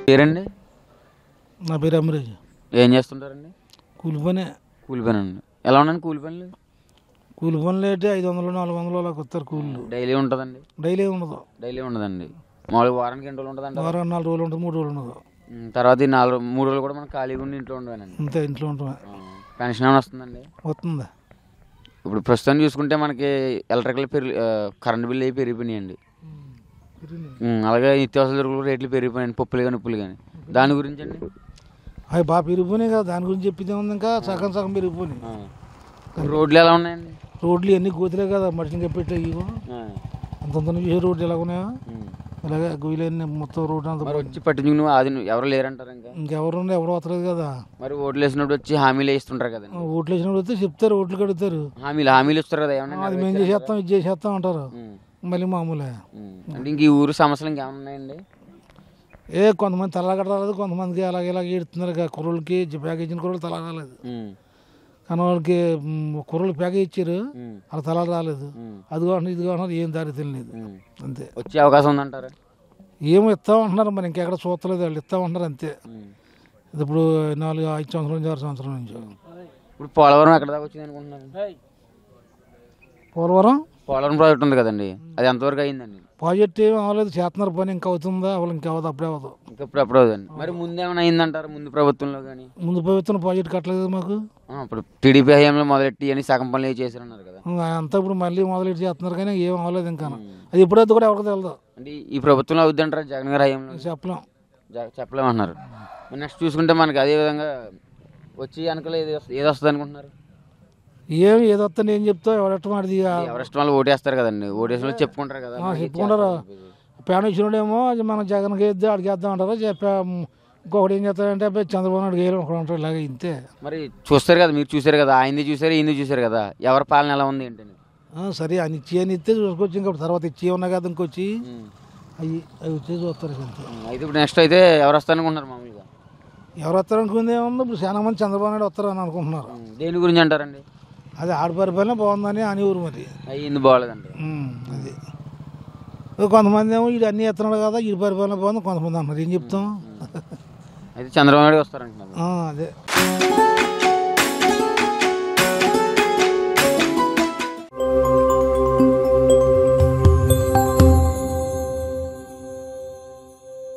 పేరండి? నా పేరు అమరేజ్. ఏం చేస్తుంటారండి? కూలి పనే. కూలి పని అండి. ఎలా ఉండండి కూలి పనులు? కూలి పనులు అయితే 500 400 అలా కొత్తారు కూలీలు. డైలీ ఉంటుందండి? డైలీ ఉండదు. డైలీ ఉండదండి. మామూలుగా వారానికి ఎన్ని రోజులు ఉంటుందండి? వారానికి 4 రోజులు ఉంటుంది, 3 రోజులు ఉండదు. తర్వాత ఈ 3 రోజులు కూడా మనం ఖాళీగా ఉండి ఇంట్లో ఉండవేనండి. అంతే, ఇంట్లో ఉంటామే. పెన్షన్ ఏమైనా వస్తుందండి? వస్తుంది. ఇప్పుడు ప్రస్తుతం చూసుకుంటే మనకి ఎలక్ట్రికల్ కరెంట్ బిల్లు అవి పెరిగిపోయినాయండి. అలాగే నిత్యావసర సరుకులు రేట్లు పెరిగిపోయాయండి, పప్పులు కానీ ఉప్పులు కానీ. దాని గురించి అండి? అవి బాగా పెరిగిపోయినాయి కదా, దాని గురించి చెప్పితే ఉంది. ఇంకా సగం సగం పెరిగిపోయినాయి. రోడ్లు ఎలా ఉన్నాయండి? రోడ్లు ఇవన్నీ గోతులే కదా, మనుషులు పెట్టే ఇవి అంతంత చూసే రోడ్లు ఎలా ఉన్నాయో ఇలాగే గొయ్యలన్నీ మొత్తం రోడ్డు అంతా వచ్చి పట్టించుకుని అది ఎవరు లేరంటారు. ఇంకెవరు ఎవరు వస్తలేదు కదా. మరి ఓట్లు వేసినప్పుడు వచ్చి హామీలు వేస్తుంటారు కదా. ఓట్లు వేసినప్పుడు వస్తే చెప్తారు, ఓట్లు కడుగుతారు, హామీలు ఇస్తారు కదా. అది మేము చేసేస్తాం, ఇది చేసేస్తాం అంటారు. మళ్ళీ మామూలే. అంటే ఇంక ఈ ఊరు సమస్యలు ఇంకేమైనా ఉన్నాయండి? కొంతమంది తలా రాలేదు, కొంతమందికి అలాగే ఇలాగ ఏడుతున్నారు. కుర్రోళ్ళకి ప్యాకేజ్ ఇచ్చిన కుర్రోళ్ళు తలా రాలేదు, కానీ వాళ్ళకి కుర్రోళ్ళు ప్యాకేజ్ ఇచ్చారు, అలా తలా రాలేదు. అది కావాలి ఇది కావాలి, ఏం దారి తెలియదు. అంతే. వచ్చే అవకాశం ఉందంటారు? ఏమో ఇస్తామంటున్నారు, మరి ఇంకెక్కడ చూస్తలేదు. వాళ్ళు ఇస్తామంటున్నారు అంతే. ఇప్పుడు 5 సంవత్సరాల నుంచి 6 సంవత్సరాల నుంచి. ఇప్పుడు పోలవరం ఎక్కడ దాకా వచ్చింది అనుకుంటున్నారు? పోలవరం ప్రాజెక్ట్ ఉంది కదండి, అది ఎంతవరకు అయిందండి? ప్రాజెక్ట్ ఏమి అవ్వలేదు, చేస్తున్నారు పని. ఇంకా అవుతుందా? వాళ్ళు ఇంకా అవ్వదు, అప్పుడే అవ్వదు. ఇంకప్పుడు అవుదండి. మరి ముందేమైనా అయిందంటారు? ముందు ప్రభుత్వంలో కానీ? ముందు ప్రభుత్వం ప్రాజెక్ట్ కట్టలేదు మాకు. ఇప్పుడు టీడీపీ హయాంలో మొదలెట్టి అని సగం పనులు చేశారన్నారు కదా. అంతా ఇప్పుడు మళ్ళీ మొదలెట్టి చేస్తున్నారు, కానీ ఏం అవ్వలేదు ఇంకా. అది ఎప్పుడైతే కూడా ఎవరికి తెలియదు. అంటే ఈ ప్రభుత్వంలో అవుద్ది అంటారా జగన్ గారి హయాంలో? చెప్పలేమన్నారు. నెక్స్ట్ చూసుకుంటే మనకి అదే విధంగా వచ్చి వెనకలో ఏది వస్తుంది అనుకుంటున్నారు? ఏది వస్తుంది ఏం చెప్తావు? ఎవరెస్ట్ మాది ఎవరెస్ట్ వాళ్ళు ఓటేస్తారు కదండి, ఓటేసిన చెప్పుకుంటారు కదా. చెప్పుకుంటారు. ప్యాన్ ఇచ్చినోడేమో మనం జగన్కి వేద్దాం, అడిగి వేద్దాం అంటారు. ఇంకొకటి ఏం చేస్తారంటే చంద్రబాబు నాయుడు గేలు ఉంటారు, ఇలాగే ఇంతే. మరి చూస్తారు కదా, మీరు చూసారు కదా, ఆయనది చూసారు, ఈయనది చూసారు కదా, ఎవరి పాలన ఎలా ఉంది ఏంటని. సరే అని ఇచ్చి అని ఇస్తే చూసుకోవచ్చు. ఇంకా తర్వాత ఇచ్చి ఉన్నా కదా, ఇంకొచ్చి అవి వచ్చి చూస్తారు అంతే. అయితే ఇప్పుడు నెక్స్ట్ అయితే ఎవరు వస్తారు అనుకుంటున్నారు? మామూలుగా ఎవరు వస్తారు అనుకుంది ఏముంది, ఇప్పుడు చాలా మంది చంద్రబాబు నాయుడు వస్తారని అనుకుంటున్నారు. దేని గురించి అంటారండి? అది ఆడపరిపాలన బాగుందని అని ఊరు మరి అయ్యింది బాగాలేదండి. అది కొంతమంది ఏమో ఇది అన్ని ఎత్తున్నాడు కదా, ఈ పరిపాలన బాగుంది కొంతమంది అంటున్నారు. ఏం చెప్తాం? అయితే చంద్రబాబు నాయుడు వస్తారంటున్నారు. అదే.